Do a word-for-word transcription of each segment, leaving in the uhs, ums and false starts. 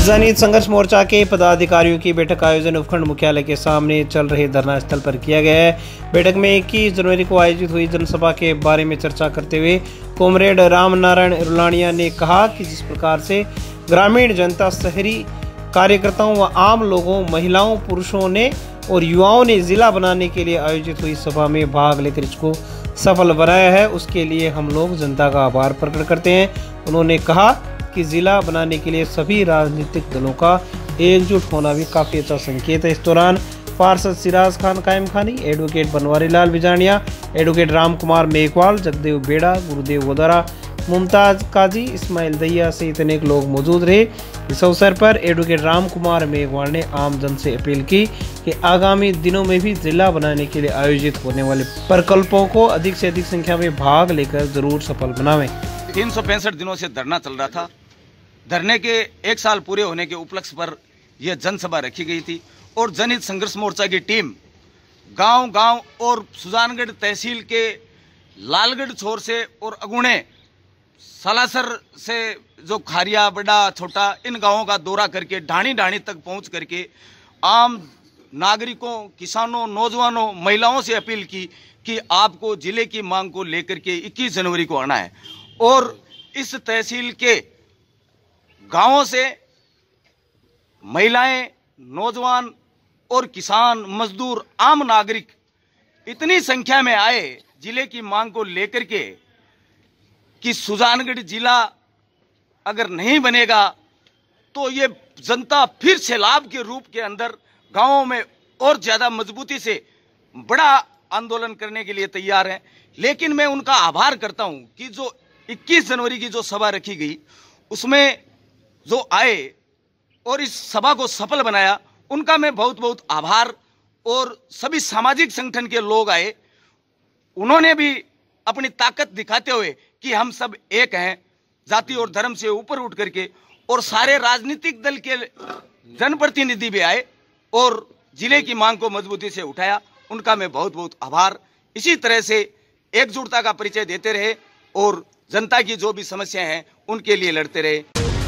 जनहित संघर्ष मोर्चा के पदाधिकारियों की बैठक का आयोजन उपखंड मुख्यालय के सामने चल रहे धरना स्थल पर किया गया है। बैठक में इक्कीस जनवरी को आयोजित हुई जनसभा के बारे में चर्चा करते हुए कॉमरेड राम नारायण रुलानिया ने कहा कि जिस प्रकार से ग्रामीण जनता, शहरी कार्यकर्ताओं व आम लोगों, महिलाओं, पुरुषों ने और युवाओं ने जिला बनाने के लिए आयोजित हुई सभा में भाग लेकर इसको सफल बनाया है, उसके लिए हम लोग जनता का आभार प्रकट करते हैं। उन्होंने कहा कि जिला बनाने के लिए सभी राजनीतिक दलों का एकजुट होना भी काफी अच्छा संकेत है। इस दौरान पार्षद सिराज खान कायम खानी, एडवोकेट बनवारी लाल बिजानिया, एडवोकेट राम कुमार मेघवाल, जगदेव बेड़ा, गुरुदेव गोदारा, मुमताज काजी, इस्माइल दैया सहित अनेक लोग मौजूद रहे। इस अवसर पर एडवोकेट राम कुमार मेघवाल ने आम जन से अपील की कि आगामी दिनों में भी जिला बनाने के लिए आयोजित होने वाले प्रकल्पों को अधिक से अधिक संख्या में भाग लेकर जरूर सफल बनावें। तीन सौ पैंसठ दिनों से धरना चल रहा था। धरने के एक साल पूरे होने के उपलक्ष्य पर यह जनसभा रखी गई थी और जनहित संघर्ष मोर्चा की टीम गांव-गांव और सुजानगढ़ तहसील के लालगढ़ छोर से और अगुणे सालासर से जो खारिया, बड़ा, छोटा, इन गांवों का दौरा करके ढाणी ढाणी तक पहुंच करके आम नागरिकों, किसानों, नौजवानों, महिलाओं से अपील की कि आपको जिले की मांग को लेकर के इक्कीस जनवरी को आना है और इस तहसील के गांवों से महिलाएं, नौजवान और किसान, मजदूर, आम नागरिक इतनी संख्या में आए जिले की मांग को लेकर के कि सुजानगढ़ जिला अगर नहीं बनेगा तो ये जनता फिर सैलाब के रूप के अंदर गांवों में और ज्यादा मजबूती से बड़ा आंदोलन करने के लिए तैयार है। लेकिन मैं उनका आभार करता हूं कि जो इक्कीस जनवरी की जो सभा रखी गई उसमें जो आए और इस सभा को सफल बनाया, उनका मैं बहुत बहुत आभार। और सभी सामाजिक संगठन के लोग आए, उन्होंने भी अपनी ताकत दिखाते हुए कि हम सब एक हैं, जाति और धर्म से ऊपर उठ करके, और सारे राजनीतिक दल के जनप्रतिनिधि भी आए और जिले की मांग को मजबूती से उठाया। उनका मैं बहुत बहुत आभार। इसी तरह से एकजुटता का परिचय देते रहे और जनता की जो भी समस्याएं हैं उनके लिए लड़ते रहे।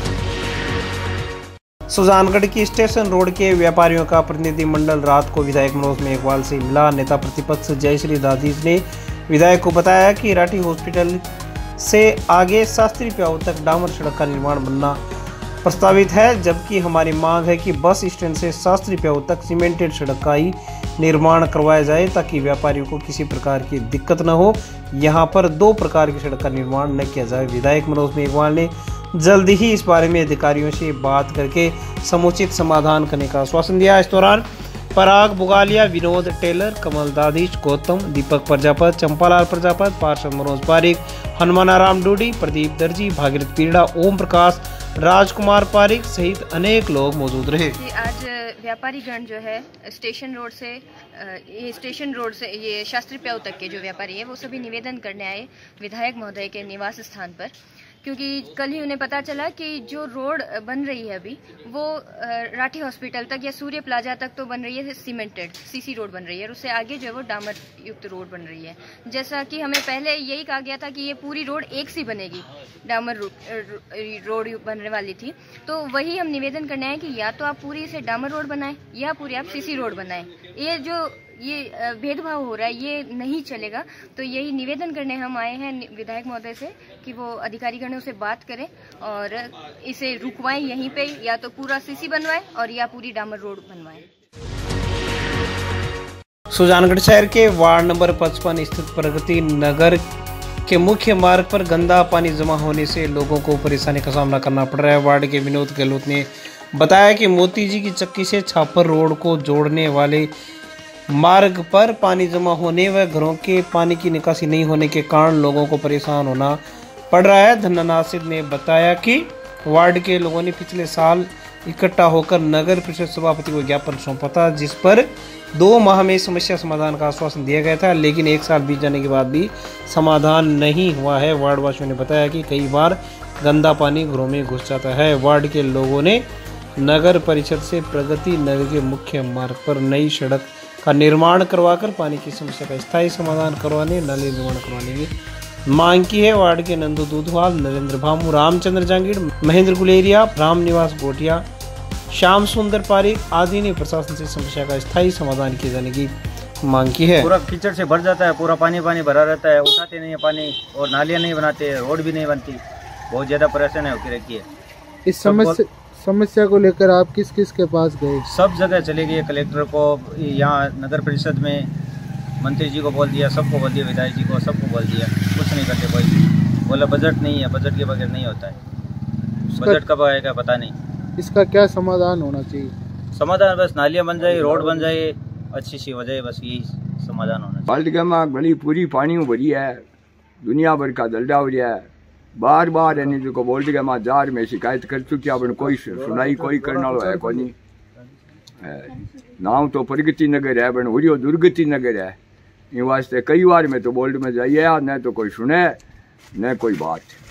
सुजानगढ़ की स्टेशन रोड के व्यापारियों का प्रतिनिधि मंडल रात को विधायक मनोज मेघवाल से मिला। नेता प्रतिपक्ष जयश्री दादीज ने विधायक को बताया कि राठी हॉस्पिटल से आगे शास्त्री प्याऊ तक डामर सड़क का निर्माण बनना प्रस्तावित है, जबकि हमारी मांग है कि बस स्टैंड से शास्त्री प्याऊ तक सीमेंटेड सड़क का ही निर्माण करवाया जाए ताकि व्यापारियों को किसी प्रकार की दिक्कत न हो। यहाँ पर दो प्रकार की सड़क का निर्माण न किया जाए। विधायक मनोज मेघवाल ने जल्दी ही इस बारे में अधिकारियों से बात करके समुचित समाधान करने का आश्वासन दिया। इस दौरान पराग बुगालिया, विनोद टेलर, कमल दादीज, गौतम, दीपक प्रजापत, चंपालाल प्रजापत, पार्षद मनोज पारिक, हनुमानाराम डूडी, प्रदीप दर्जी, भागीरथ पीड़ा, ओम प्रकाश, राजकुमार पारिक सहित अनेक लोग मौजूद रहे। आज व्यापारी गण जो है स्टेशन रोड से ये स्टेशन रोड से ये शास्त्री प्याऊ तक के जो व्यापारी है वो सभी निवेदन करने आए विधायक महोदय के निवास स्थान पर, क्योंकि कल ही उन्हें पता चला कि जो रोड बन रही है अभी वो राठी हॉस्पिटल तक या सूर्य प्लाजा तक तो बन रही है सीमेंटेड सीसी रोड बन रही है और उससे आगे जो है वो डामर युक्त रोड बन रही है। जैसा कि हमें पहले यही कहा गया था कि ये पूरी रोड एक सी बनेगी, डामर रोड बनने वाली थी, तो वही हम निवेदन करने आए कि या तो आप पूरी इसे डामर रोड बनाएं या पूरी आप सीसी रोड बनाएं। ये जो ये भेदभाव हो रहा है ये नहीं चलेगा, तो यही निवेदन करने हम आए हैं विधायक महोदय से कि वो अधिकारीगणों से बात करें और इसे रुकवाएं यहीं पे, या तो पूरा सीसी बनवाएं और या पूरी डामर रोड बनवाएं। सुजानगढ़ शहर के वार्ड नंबर पचपन स्थित प्रगति नगर के मुख्य मार्ग पर गंदा पानी जमा होने से लोगों को परेशानी का सामना करना पड़ रहा है। वार्ड के विनोद गहलोत ने बताया कि मोती जी की चक्की से छापर रोड को जोड़ने वाले मार्ग पर पानी जमा होने व घरों के पानी की निकासी नहीं होने के कारण लोगों को परेशान होना पड़ रहा है। धन्ना नासिर ने बताया कि वार्ड के लोगों ने पिछले साल इकट्ठा होकर नगर परिषद सभापति को ज्ञापन सौंपा था, जिस पर दो माह में समस्या समाधान का आश्वासन दिया गया था, लेकिन एक साल बीत जाने के बाद भी समाधान नहीं हुआ है। वार्ड वासियों ने बताया कि कई बार गंदा पानी घरों में घुस जाता है। वार्ड के लोगों ने नगर परिषद से प्रगति नगर के मुख्य मार्ग पर नई सड़क का निर्माण करवाकर पानी की समस्या का स्थायी समाधान करवाने, नाले निर्माण करवाने की मांग की है। वार्ड के नंदू दूधवाल, नरेंद्र भामू, रामचंद्र जांगीर, महेंद्र गुलेरिया, राम निवास गोटिया, श्याम सुंदर पारिक आदि ने प्रशासन से समस्या का स्थायी समाधान किए जाने की मांग की है। पूरा कीचड़ से भर जाता है, पूरा पानी पानी भरा रहता है, उठाते नहीं है पानी और नालियाँ नहीं बनाते, रोड भी नहीं बनती, बहुत ज़्यादा परेशानी होती रहती है। इस समस्या समस्या को लेकर आप किस किस के पास गए? सब जगह चले गए, कलेक्टर को, यहाँ नगर परिषद में मंत्री जी को बोल दिया, सबको बोल दिया, विधायक जी को, सबको बोल दिया, कुछ नहीं करते कोई। बोला बजट नहीं है, बजट के बगैर नहीं होता है, बजट कब आएगा पता नहीं। इसका क्या समाधान होना चाहिए? समाधान बस नालियाँ बन जाए, रोड बन जाए, अच्छी सी हो जाए, बस यही समाधान होना चाहिए। बाल्टिका में गली पूरी पानी भरी है, दुनिया भर का दल्डा हो रहा है। बार बार यानी जो बाल्टिका में जार में शिकायत कर चुकी है, कोई सुनाई कोई करने वाला है को नहीं। नाम तो प्रगति नगर है, बन हो दुर्गति नगर है। इन वास्ते कई बार में तो बोल्ड में जाइए, न तो कोई सुने न कोई बात।